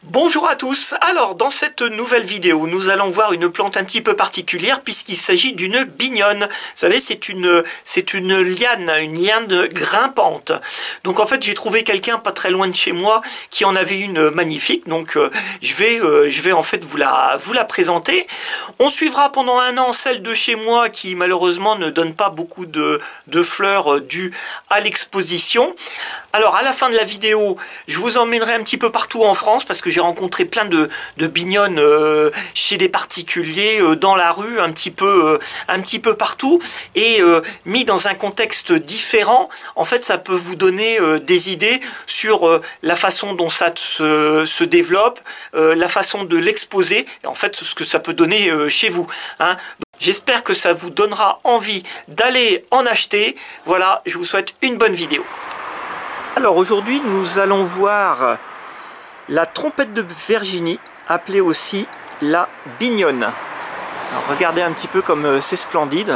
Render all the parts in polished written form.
Bonjour à tous. Alors dans cette nouvelle vidéo nous allons voir une plante un petit peu particulière puisqu'il s'agit d'une bignonne. Vous savez, c'est une liane grimpante. Donc en fait j'ai trouvé quelqu'un pas très loin de chez moi qui en avait une magnifique, donc je vais en fait vous la présenter. On suivra pendant un an celle de chez moi qui malheureusement ne donne pas beaucoup de fleurs dues à l'exposition. Alors à la fin de la vidéo je vous emmènerai un petit peu partout en France parce que j'ai rencontré plein de bignonnes chez des particuliers, dans la rue, un petit peu partout, et mis dans un contexte différent, en fait ça peut vous donner des idées sur la façon dont ça se développe, la façon de l'exposer, et en fait ce que ça peut donner chez vous, hein. J'espère que ça vous donnera envie d'aller en acheter. Voilà, je vous souhaite une bonne vidéo. Alors aujourd'hui nous allons voir la trompette de Virginie, appelée aussi la bignonne. Alors, regardez un petit peu comme c'est splendide.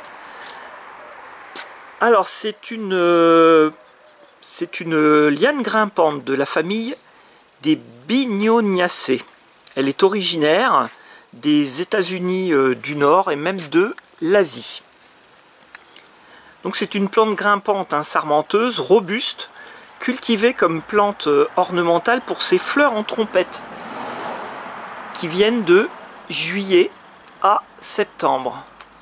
Alors c'est une liane grimpante de la famille des Bignoniacées. Elle est originaire des États-Unis du Nord et même de l'Asie. Donc c'est une plante grimpante, hein, sarmenteuse, robuste, cultivée comme plante ornementale pour ses fleurs en trompette qui viennent de juillet à septembre.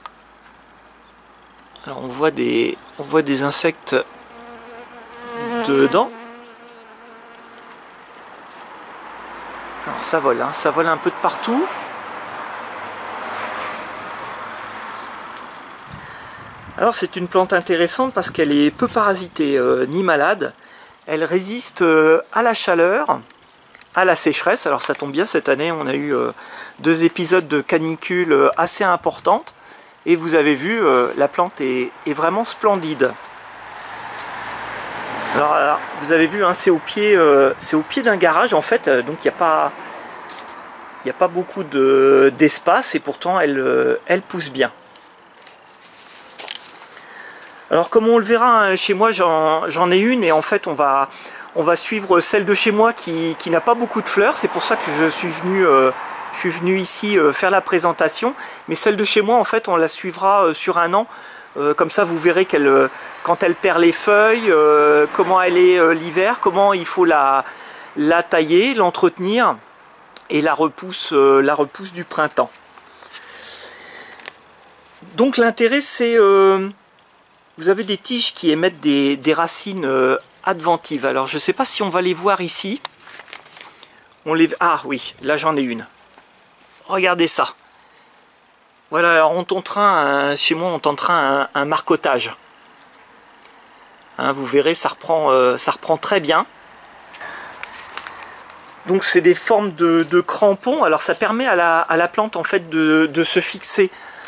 Alors on voit des insectes dedans. Alors ça vole, hein, ça vole un peu de partout. Alors c'est une plante intéressante parce qu'elle est peu parasitée ni malade. Elle résiste à la chaleur, à la sécheresse. Alors ça tombe bien, cette année on a eu 2 épisodes de canicule assez importantes. Et vous avez vu, la plante est vraiment splendide. Alors là, vous avez vu, hein, c'est au pied d'un garage en fait. Donc il n'y a pas beaucoup d'espace et pourtant elle pousse bien. Alors comme on le verra, hein, chez moi j'en ai une et en fait on va suivre celle de chez moi qui n'a pas beaucoup de fleurs. C'est pour ça que je suis venu ici faire la présentation. Mais celle de chez moi en fait on la suivra sur un an. Comme ça vous verrez quand elle perd les feuilles, comment elle est l'hiver, comment il faut la tailler, l'entretenir et la repousse du printemps. Donc l'intérêt c'est... vous avez des tiges qui émettent des racines adventives. Alors je ne sais pas si on va les voir ici. Ah oui, là j'en ai une. Regardez ça. Voilà, alors on tentera chez moi on tentera un marcotage. Hein, vous verrez, ça reprend très bien. Donc c'est des formes de crampons. Alors ça permet à la plante en fait de se fixer.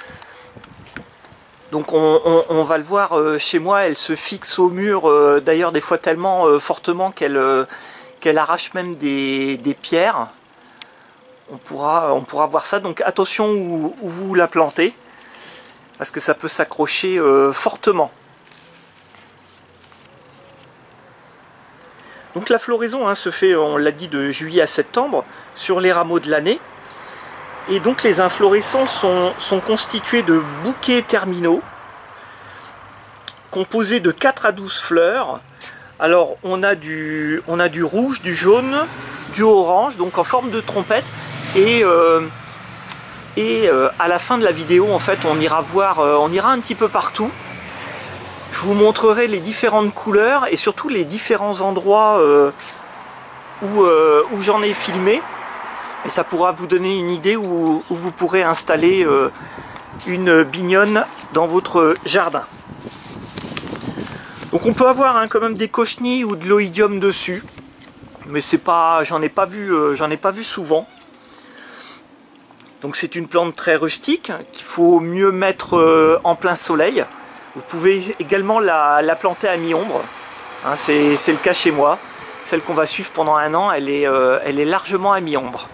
Donc on va le voir chez moi, elle se fixe au mur, d'ailleurs des fois tellement fortement qu'elle arrache même des pierres. On pourra voir ça, donc attention où vous la plantez, parce que ça peut s'accrocher fortement. Donc la floraison, hein, se fait, on l'a dit, de juillet à septembre, sur les rameaux de l'année. Et donc les inflorescences sont constituées de bouquets terminaux, composés de 4 à 12 fleurs. Alors on a du rouge, du jaune, du orange, donc en forme de trompette. Et à la fin de la vidéo, en fait, on ira un petit peu partout. Je vous montrerai les différentes couleurs et surtout les différents endroits où j'en ai filmé. Et ça pourra vous donner une idée où vous pourrez installer une bignonne dans votre jardin. Donc on peut avoir, hein, quand même des cochenilles ou de l'oïdium dessus. Mais j'en ai pas vu souvent. Donc c'est une plante très rustique qu'il faut mieux mettre en plein soleil. Vous pouvez également la planter à mi-ombre. Hein, c'est le cas chez moi. Celle qu'on va suivre pendant un an, elle est largement à mi-ombre.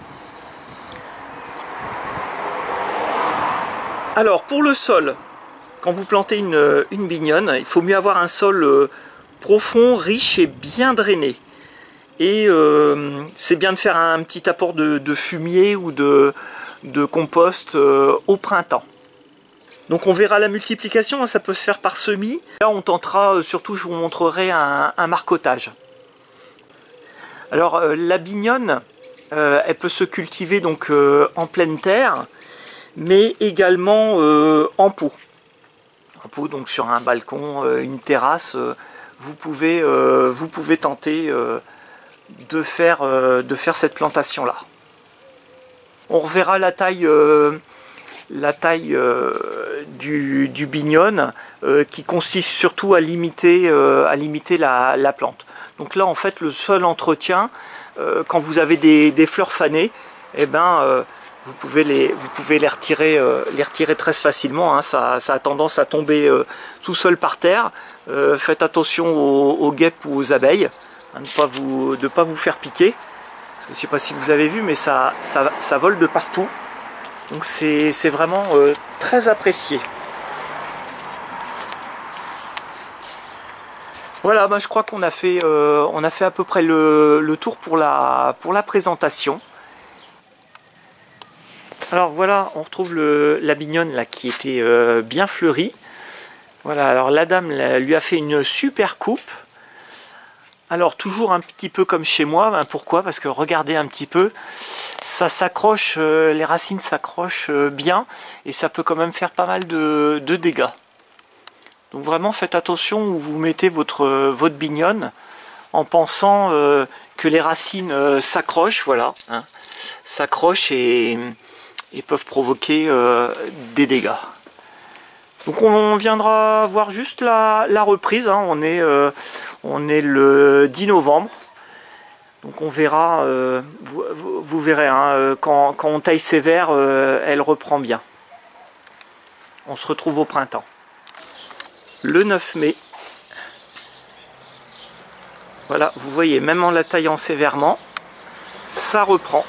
Alors pour le sol, quand vous plantez une bignonne, il faut mieux avoir un sol profond, riche et bien drainé. Et c'est bien de faire un petit apport de fumier ou de compost au printemps. Donc on verra la multiplication, hein, ça peut se faire par semis. Là on tentera, surtout je vous montrerai un marcottage. Alors la bignonne, elle peut se cultiver donc en pleine terre, mais également en pot. En pot, donc sur un balcon, une terrasse, vous pouvez tenter de faire cette plantation là. On reverra la taille du bignone qui consiste surtout à limiter la plante. Donc là en fait le seul entretien quand vous avez des fleurs fanées, eh ben, vous pouvez les retirer très facilement, hein. Ça a tendance à tomber tout seul par terre. Faites attention aux guêpes ou aux abeilles, hein, de ne pas vous faire piquer. Je ne sais pas si vous avez vu, mais ça vole de partout. Donc c'est vraiment très apprécié. Voilà, je crois qu'on a fait à peu près le tour pour la présentation. Alors voilà, on retrouve la bignonne là, qui était bien fleurie. Voilà, alors la dame lui a fait une super coupe. Alors toujours un petit peu comme chez moi, pourquoi? Parce que regardez un petit peu, ça s'accroche, les racines s'accrochent bien et ça peut quand même faire pas mal de dégâts. Donc vraiment faites attention où vous mettez votre bignonne en pensant que les racines s'accrochent, voilà, hein, s'accrochent et peuvent provoquer des dégâts. Donc on viendra voir juste la reprise, hein. On est le 10 novembre, donc on verra, vous verrez, hein, quand on taille sévère, elle reprend bien. On se retrouve au printemps. Le 9 mai, voilà, vous voyez, même en la taillant sévèrement, ça reprend.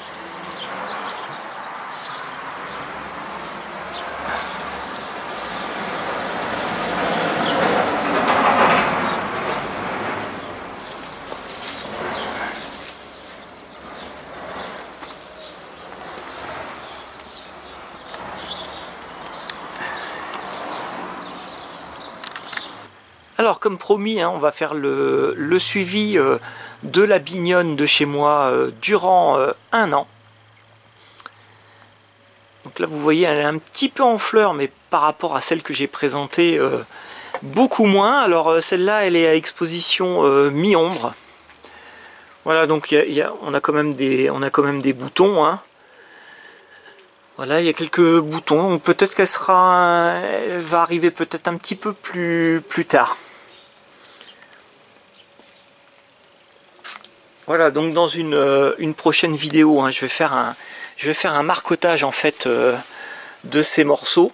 Alors comme promis, hein, on va faire le suivi de la bignonne de chez moi durant un an. Donc là vous voyez, elle est un petit peu en fleurs, mais par rapport à celle que j'ai présentée, beaucoup moins. Alors celle-là, elle est à exposition mi-ombre. Voilà, donc on a quand même des boutons, hein. Voilà, il y a quelques boutons. Peut-être elle va arriver peut-être un petit peu plus tard. Voilà, donc dans une prochaine vidéo, hein, je vais faire un marcottage en fait de ces morceaux.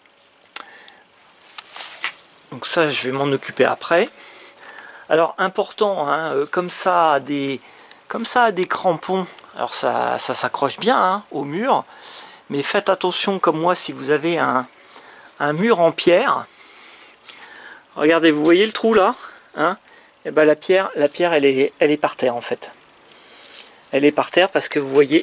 Donc ça, je vais m'en occuper après. Alors important, hein, comme ça a des crampons. Alors ça s'accroche bien, hein, au mur, mais faites attention comme moi si vous avez un mur en pierre. Regardez, vous voyez le trou là, hein? Et ben la pierre elle est par terre en fait. Elle est par terre parce que vous voyez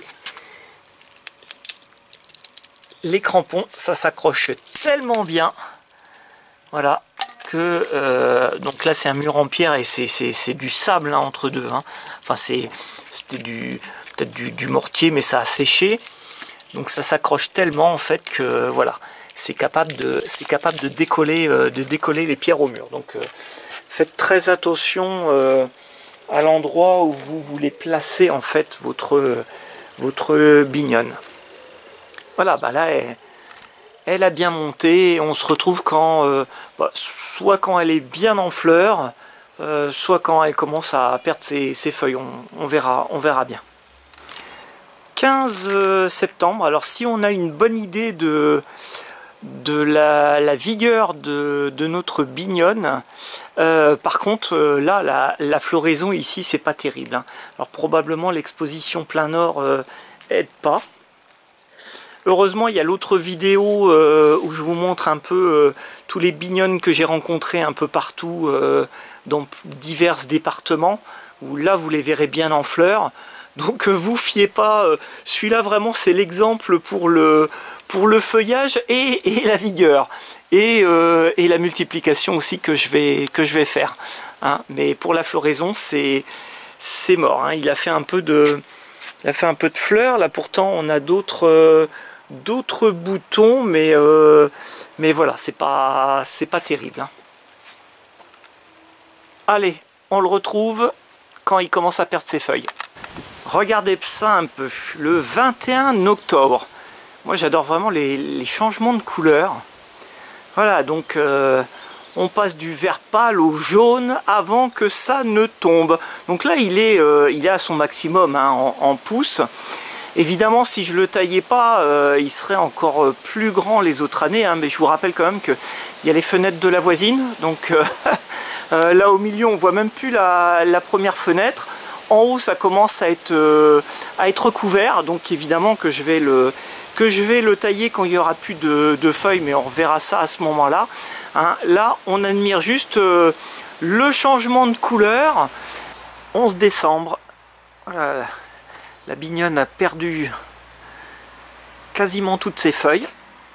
les crampons, ça s'accroche tellement bien, voilà, que donc là c'est un mur en pierre et c'est du sable, hein, entre deux, hein. Enfin c'était peut-être du mortier, mais ça a séché, donc ça s'accroche tellement en fait que voilà, c'est capable de décoller les pierres au mur. Donc faites très attention à l'endroit où vous voulez placer en fait votre bignonne. Voilà, là elle a bien monté. On se retrouve quand soit quand elle est bien en fleurs, soit quand elle commence à perdre ses feuilles. On verra bien. 15 septembre. Alors si on a une bonne idée de la vigueur de notre bignonne, par contre là la floraison ici c'est pas terrible, hein. Alors probablement l'exposition plein nord aide pas. Heureusement il y a l'autre vidéo où je vous montre un peu tous les bignonnes que j'ai rencontrés un peu partout dans divers départements. où là vous les verrez bien en fleurs. Donc vous fiez pas, celui-là vraiment c'est l'exemple pour le feuillage et la vigueur et la multiplication aussi que je vais faire. Hein. Mais pour la floraison c'est mort. Hein. Il a fait un peu de fleurs. Là pourtant on a d'autres boutons, mais voilà, c'est pas terrible. Hein. Allez, on le retrouve quand il commence à perdre ses feuilles. Regardez ça un peu, le 21 octobre. Moi j'adore vraiment les changements de couleur. Voilà, donc on passe du vert pâle au jaune avant que ça ne tombe. Donc là il est à son maximum hein, en pouces. Évidemment si je le taillais pas, il serait encore plus grand les autres années. Hein, mais je vous rappelle quand même qu'il y a les fenêtres de la voisine. Donc là au milieu on voit même plus la première fenêtre. En haut ça commence à être recouvert, donc évidemment que je vais le tailler quand il n'y aura plus de feuilles, mais on reverra ça à ce moment-là. Hein, là on admire juste le changement de couleur. 11 décembre, voilà, la bignonne a perdu quasiment toutes ses feuilles.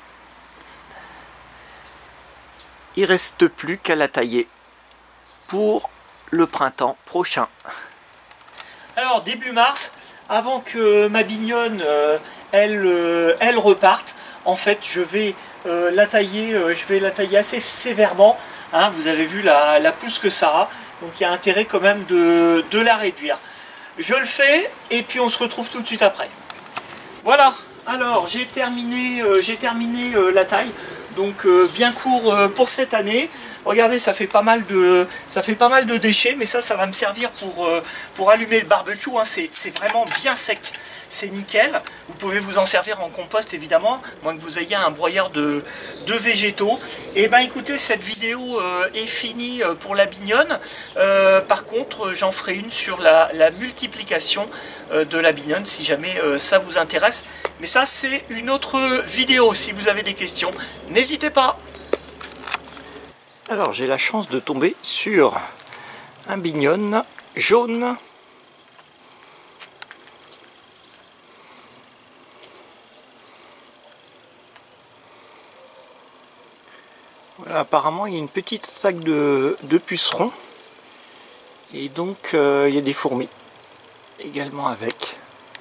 Il ne reste plus qu'à la tailler pour le printemps prochain. Alors début mars, avant que ma bignonne elle reparte, en fait je vais la tailler assez sévèrement. Hein, vous avez vu la pousse que ça a, donc il y a intérêt quand même de la réduire. Je le fais et puis on se retrouve tout de suite après. Voilà, alors j'ai terminé la taille. Donc bien court pour cette année. Regardez, ça fait pas mal de déchets, mais ça va me servir pour allumer le barbecue. Hein. C'est vraiment bien sec, c'est nickel. Vous pouvez vous en servir en compost évidemment, moins que vous ayez un broyeur de végétaux. Et ben écoutez, cette vidéo est finie pour la bignonne. Par contre, j'en ferai une sur la multiplication de la bignonne si jamais ça vous intéresse. Mais ça c'est une autre vidéo. Si vous avez des questions, n'hésitez pas. Alors j'ai la chance de tomber sur un bignonne jaune. Voilà, apparemment il y a une petite sac de pucerons. Et donc il y a des fourmis également avec.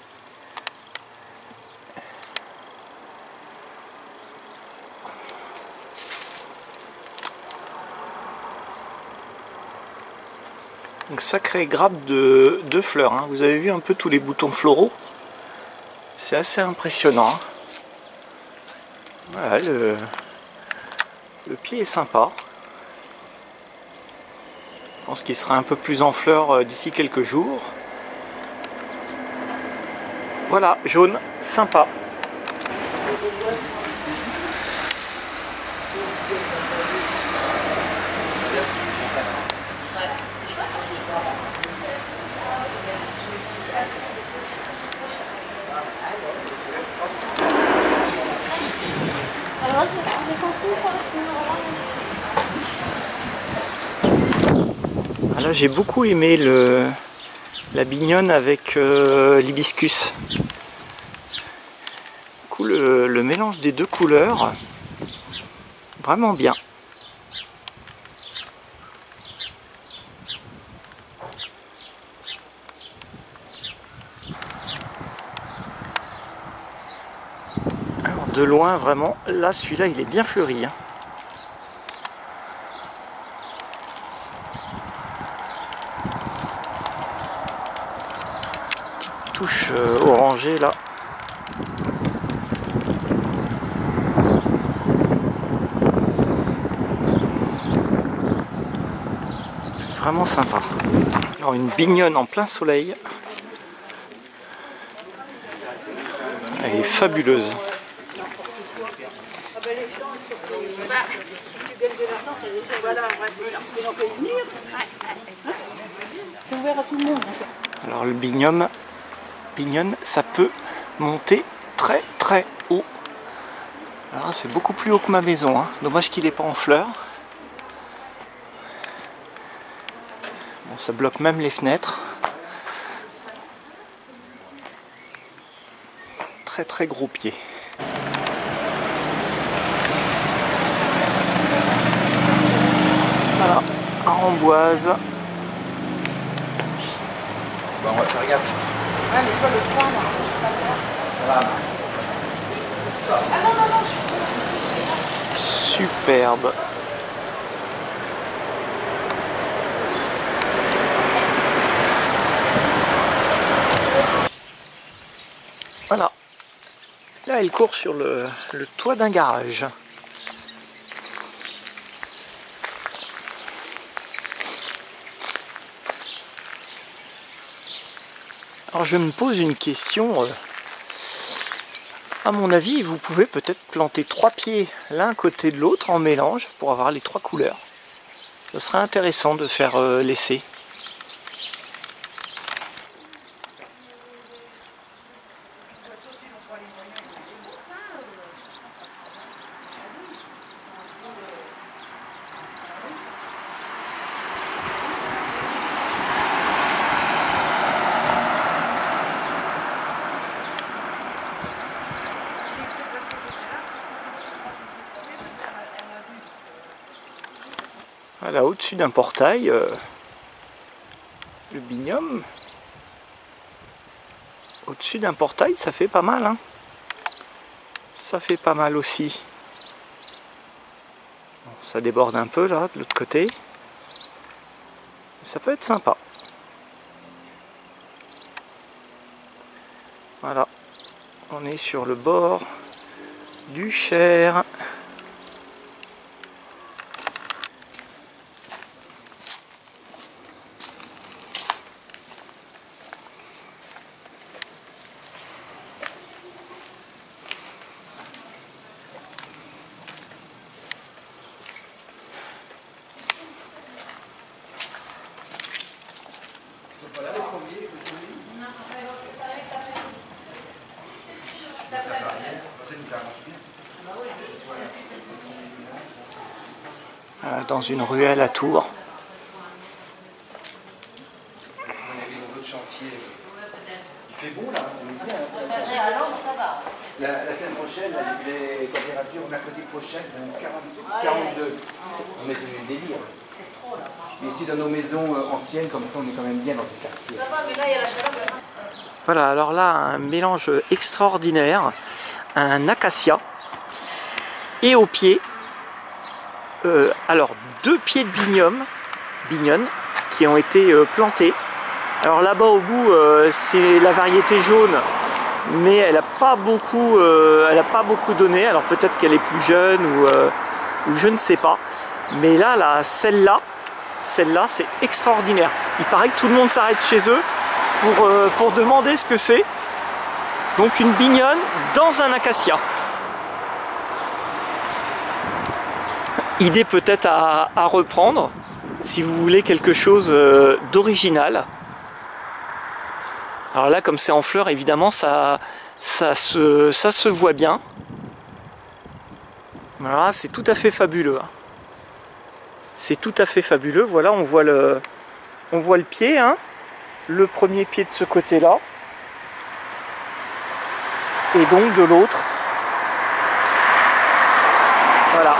Donc sacrée grappe de fleurs. Hein. Vous avez vu un peu tous les boutons floraux. C'est assez impressionnant. Hein. Voilà, le pied est sympa. Je pense qu'il sera un peu plus en fleurs d'ici quelques jours. Voilà, jaune, sympa. Là j'ai beaucoup aimé la bignonne avec l'hibiscus. Du coup le mélange des deux couleurs, vraiment bien. Alors de loin vraiment, là celui-là il est bien fleuri. Hein. Touche orangée là. C'est vraiment sympa. Alors une bignonne en plein soleil. Elle est fabuleuse. Alors le bignonne, ça peut monter très très haut. Alors c'est beaucoup plus haut que ma maison. Hein. Dommage qu'il n'est pas en fleurs. Bon, ça bloque même les fenêtres. très gros pieds. Voilà, Amboise. Bon, on va faire gaffe. Ouais, mais toi, le point, là, je suis pas là. Voilà. Ah non, non, non, je suis Superbe. Voilà. Là, elle court sur le toit d'un garage. Alors je me pose une question. À mon avis, vous pouvez peut-être planter 3 pieds l'un côté de l'autre en mélange pour avoir les 3 couleurs. Ce serait intéressant de faire l'essai. Voilà, au-dessus d'un portail, le bignum. Au-dessus d'un portail, ça fait pas mal, hein. Ça fait pas mal aussi. Bon, ça déborde un peu là, de l'autre côté. Ça peut être sympa. Voilà, on est sur le bord du Cher. Dans une ruelle à Tours. Il fait bon là, on est bien. La semaine prochaine, les températures mercredi prochain, 42. Mais c'est du délire. Mais ici dans nos maisons anciennes, comme ça on est quand même bien dans ces quartiers. Voilà, alors là, un mélange extraordinaire, un acacia, et au pied, alors 2 pieds de bignone qui ont été plantés. Alors là-bas au bout, c'est la variété jaune, mais elle n'a pas beaucoup donné. Alors peut-être qu'elle est plus jeune ou je ne sais pas. Mais là celle-là, c'est extraordinaire. Il paraît que tout le monde s'arrête chez eux pour demander ce que c'est. Donc une bignone dans un acacia. Idée peut-être à reprendre si vous voulez quelque chose d'original. Alors là, comme c'est en fleurs, évidemment, ça se voit bien. Voilà, c'est tout à fait fabuleux. C'est tout à fait fabuleux. Voilà, on voit le pied, hein, le premier pied de ce côté-là, et donc de l'autre. Voilà.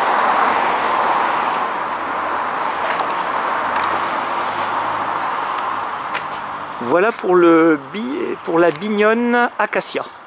Voilà pour la bignone acacia.